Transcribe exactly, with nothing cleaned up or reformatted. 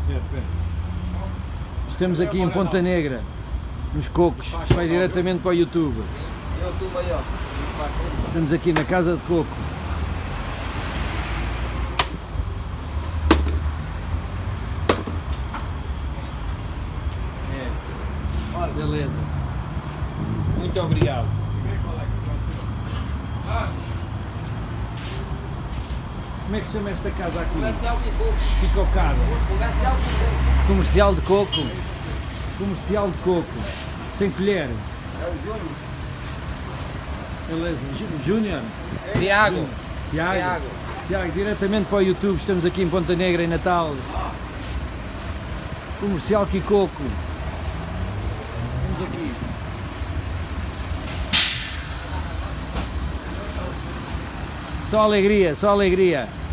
Estamos aqui em Ponta Negra, nos Cocos, vai diretamente para o YouTube. Estamos aqui na Casa de Coco. É. Beleza. Muito obrigado. Como é que se chama esta casa aqui? Comercial de Coco. Ficou casa. Comercial de Coco. Comercial de Coco. Comercial de Coco. Tem colher? É o Júnior. Beleza. Júnior? Tiago. Tiago. Tiago. Tiago, diretamente para o YouTube. Estamos aqui em Ponta Negra, em Natal. Comercial Kikoco. Estamos aqui. Só alegria, só alegria.